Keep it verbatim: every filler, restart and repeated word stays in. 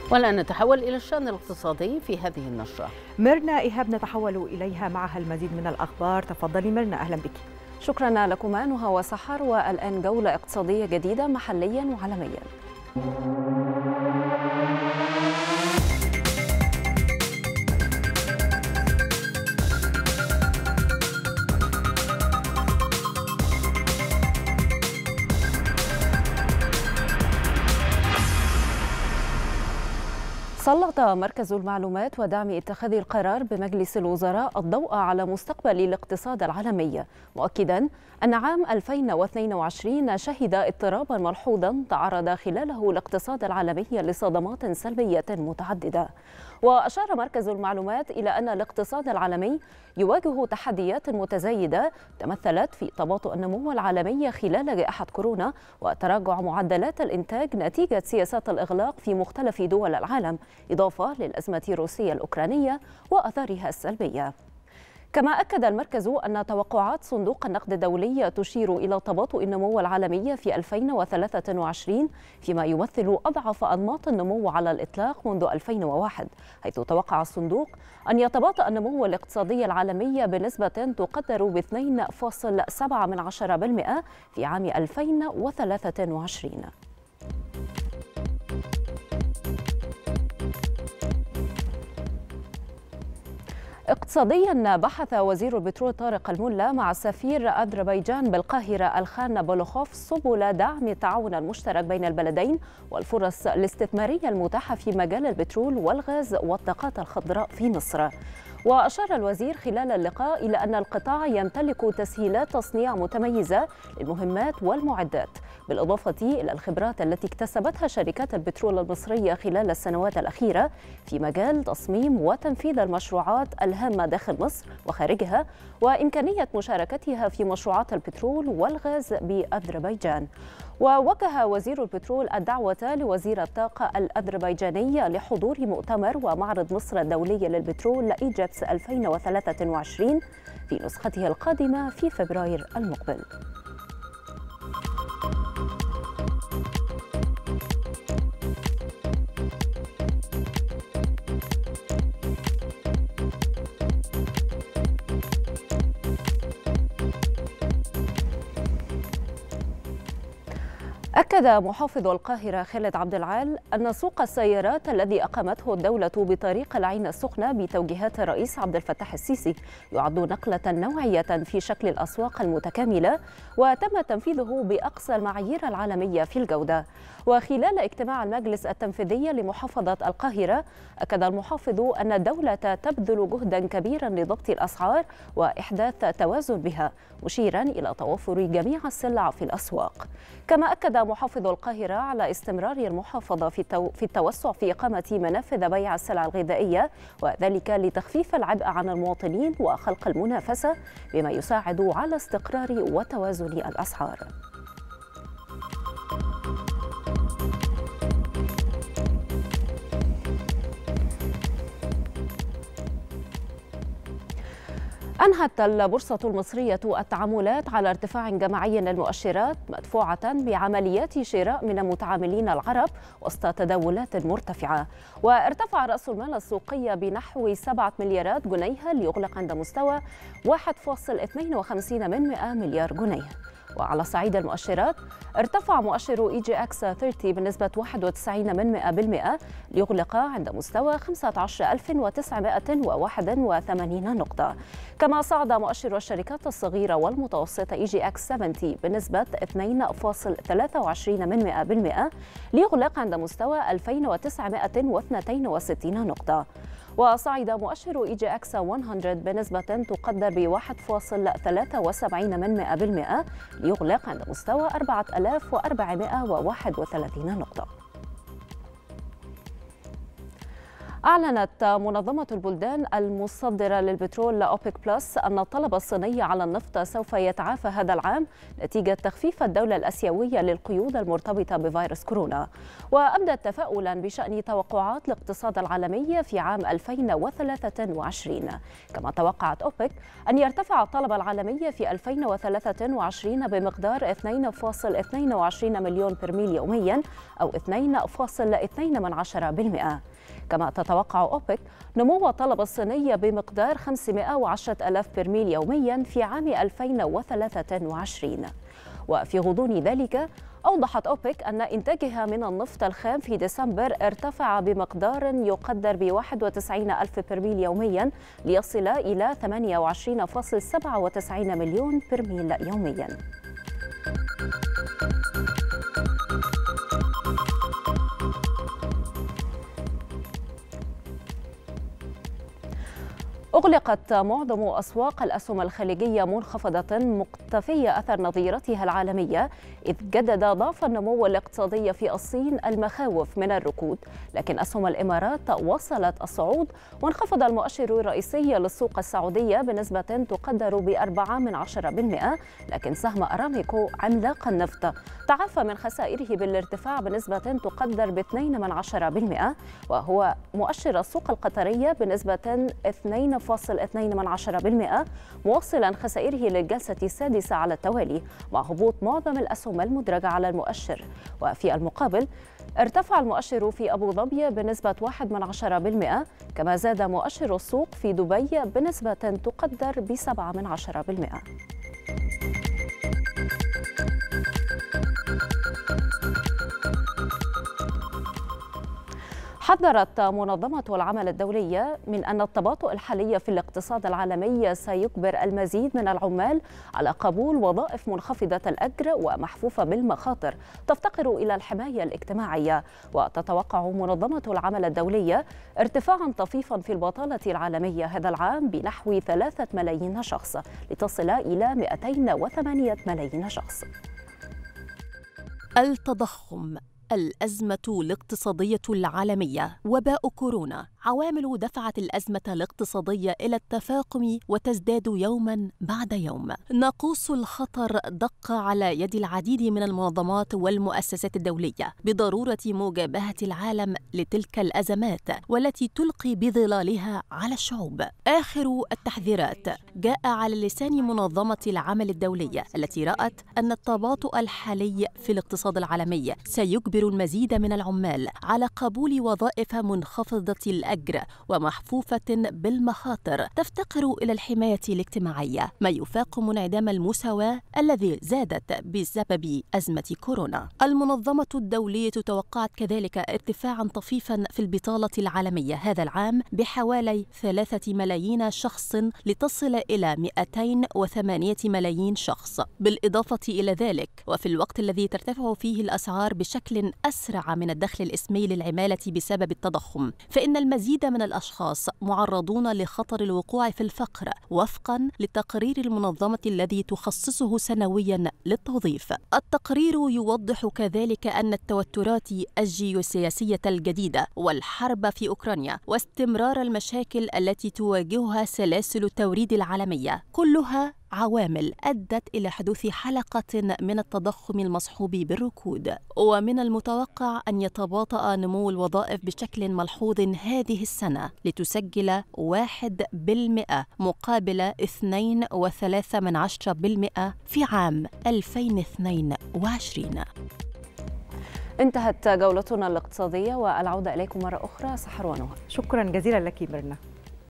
والآن نتحول إلى الشأن الاقتصادي في هذه النشرة. ميرنا إيهاب نتحول إليها معها المزيد من الأخبار. تفضلي ميرنا، أهلا بك. شكرا لكما نهى وسحر. والآن جولة اقتصادية جديدة محليا وعالميا. سلط مركز المعلومات ودعم اتخاذ القرار بمجلس الوزراء الضوء على مستقبل الاقتصاد العالمي، مؤكدا أن عام ألفين واثنين وعشرين شهد اضطرابا ملحوظا تعرض خلاله الاقتصاد العالمي لصدمات سلبية متعددة. وأشار مركز المعلومات إلى أن الاقتصاد العالمي يواجه تحديات متزايدة تمثلت في تباطؤ النمو العالمي خلال جائحة كورونا وتراجع معدلات الإنتاج نتيجة سياسات الإغلاق في مختلف دول العالم، إضافة للأزمة الروسية الأوكرانية وآثارها السلبية. كما أكد المركز أن توقعات صندوق النقد الدولي تشير إلى تباطؤ النمو العالمي في ألفين وثلاثة وعشرين، فيما يمثل أضعف أنماط النمو على الإطلاق منذ ألفين وواحد، حيث توقع الصندوق أن يتباطأ النمو الاقتصادي العالمي بنسبة تقدر ب اثنين فاصلة سبعة بالمئة في عام ألفين وثلاثة وعشرين. اقتصاديا، بحث وزير البترول طارق الملا مع سفير أذربيجان بالقاهرة الخان بولوخوف سبل دعم التعاون المشترك بين البلدين والفرص الاستثمارية المتاحة في مجال البترول والغاز والطاقات الخضراء في مصر. وأشار الوزير خلال اللقاء إلى أن القطاع يمتلك تسهيلات تصنيع متميزة للمهمات والمعدات، بالإضافة إلى الخبرات التي اكتسبتها شركات البترول المصرية خلال السنوات الأخيرة في مجال تصميم وتنفيذ المشروعات الهامة داخل مصر وخارجها، وإمكانية مشاركتها في مشروعات البترول والغاز بأذربيجان. ووجه وزير البترول الدعوة لوزير الطاقة الأذربيجاني لحضور مؤتمر ومعرض مصر الدولي للبترول إيجيبس ألفين وثلاثة وعشرين في نسخته القادمة في فبراير المقبل. أكد محافظ القاهرة خالد عبد العال أن سوق السيارات الذي أقامته الدولة بطريق العين السخنة بتوجيهات الرئيس عبد الفتاح السيسي يعد نقلة نوعية في شكل الأسواق المتكاملة، وتم تنفيذه بأقصى المعايير العالمية في الجودة. وخلال اجتماع المجلس التنفيذي لمحافظة القاهرة، أكد المحافظ أن الدولة تبذل جهدا كبيرا لضبط الأسعار وإحداث توازن بها، مشيرا إلى توفر جميع السلع في الأسواق. كما أكد محافظ القاهرة على استمرار المحافظة في في التوسع في إقامة منافذ بيع السلع الغذائية، وذلك لتخفيف العبء عن المواطنين وخلق المنافسة، بما يساعد على استقرار وتوازن الأسعار. أنهت البورصة المصرية التعاملات على ارتفاع جماعي للمؤشرات مدفوعة بعمليات شراء من المتعاملين العرب وسط تداولات مرتفعة. وارتفع رأس المال السوقي بنحو سبعة مليارات جنيه ليغلق عند مستوى واحد فاصلة اثنين وخمسين مليار جنيه. وعلى صعيد المؤشرات، ارتفع مؤشر إي جي إكس ثلاثين بنسبة واحد وتسعين بالمئة ليغلق عند مستوى خمسة عشر ألف وتسعمائة وواحد وثمانين نقطة. كما صعد مؤشر الشركات الصغيرة والمتوسطة إي جي إكس سبعين بنسبة اثنين فاصلة ثلاثة وعشرين بالمئة ليغلق عند مستوى ألفين وتسعمائة واثنين وستين نقطة. وصعد مؤشر إي جي إكس مئة بنسبة تقدر ب واحد فاصلة ثلاثة وسبعين بالمئة ليغلق عند مستوى أربعة آلاف وأربعمائة وواحد وثلاثين نقطة. أعلنت منظمة البلدان المصدرة للبترول أوبك بلس أن الطلب الصيني على النفط سوف يتعافى هذا العام نتيجة تخفيف الدولة الآسيوية للقيود المرتبطة بفيروس كورونا، وأبدت تفاؤلا بشأن توقعات الاقتصاد العالمي في عام ألفين وثلاثة وعشرين. كما توقعت أوبك أن يرتفع الطلب العالمي في ألفين وثلاثة وعشرين بمقدار اثنين فاصل اثنين وعشرين مليون برميل يوميا أو اثنين فاصل اثنين بالمئة. كما تتوقع أوبك نمو الطلب الصيني بمقدار خمسمائة وعشرة آلاف برميل يوميا في عام ألفين وثلاثة وعشرين. وفي غضون ذلك أوضحت أوبك أن إنتاجها من النفط الخام في ديسمبر ارتفع بمقدار يقدر ب واحد وتسعين ألف برميل يوميا ليصل إلى ثمانية وعشرين فاصل سبعة وتسعين مليون برميل يوميا. أغلقت معظم أسواق الأسهم الخليجية منخفضة مقتفية أثر نظيرتها العالمية، إذ جدد ضعف النمو الاقتصادي في الصين المخاوف من الركود، لكن أسهم الإمارات وصلت الصعود، وانخفض المؤشر الرئيسي للسوق السعودية بنسبة تقدر بأربعة من عشرة بالمئة، لكن سهم أراميكو عملاق النفط تعافى من خسائره بالارتفاع بنسبة تقدر باثنين من عشرة بالمئة، وهو مؤشر السوق القطرية بنسبة اثنين فاصل اثنين من عشرة بالمئة، موصلا خسائره للجلسة السادسة على التوالي مع هبوط معظم الأسهم المدرجة على المؤشر. وفي المقابل ارتفع المؤشر في أبو ظبي بنسبة واحد من عشرة بالمئة، كما زاد مؤشر السوق في دبي بنسبة تقدر بسبعة من عشرة بالمئة. حذرت منظمة العمل الدولية من أن التباطؤ الحالي في الاقتصاد العالمي سيجبر المزيد من العمال على قبول وظائف منخفضة الأجر ومحفوفة بالمخاطر تفتقر إلى الحماية الاجتماعية. وتتوقع منظمة العمل الدولية ارتفاعا طفيفا في البطالة العالمية هذا العام بنحو ثلاثة ملايين شخص لتصل إلى مئتين وثمانية ملايين شخص. التضخم، الأزمة الاقتصادية العالمية، وباء كورونا، عوامل دفعت الأزمة الاقتصادية إلى التفاقم وتزداد يوما بعد يوم. ناقوس الخطر دق على يد العديد من المنظمات والمؤسسات الدولية بضرورة مجابهة العالم لتلك الأزمات والتي تلقي بظلالها على الشعوب. آخر التحذيرات جاء على لسان منظمة العمل الدولية التي رأت أن التباطؤ الحالي في الاقتصاد العالمي سيجبر المزيد من العمال على قبول وظائف منخفضة الأجر ومحفوفة بالمخاطر تفتقر إلى الحماية الاجتماعية، ما يفاق منعدام المساواة الذي زادت بسبب أزمة كورونا. المنظمة الدولية توقعت كذلك ارتفاعا طفيفا في البطالة العالمية هذا العام بحوالي ثلاثة ملايين شخص لتصل إلى مئتين وثمانية ملايين شخص. بالإضافة إلى ذلك، وفي الوقت الذي ترتفع فيه الأسعار بشكل أسرع من الدخل الإسمي للعمالة بسبب التضخم، فإن المزيد من الأشخاص معرضون لخطر الوقوع في الفقر وفقاً لتقرير المنظمة الذي تخصصه سنوياً للتوظيف. التقرير يوضح كذلك أن التوترات الجيوسياسية الجديدة والحرب في أوكرانيا واستمرار المشاكل التي تواجهها سلاسل التوريد العالمية كلها عوامل أدت إلى حدوث حلقة من التضخم المصحوب بالركود. ومن المتوقع أن يتباطأ نمو الوظائف بشكل ملحوظ هذه السنة لتسجل واحد بالمئة مقابل اثنين وثلاثة من عشرة بالمئة في عام ألفين واثنين وعشرين. انتهت جولتنا الاقتصادية، والعودة إليكم مرة أخرى سحر ونهى. شكرا جزيلا لك ميرنا.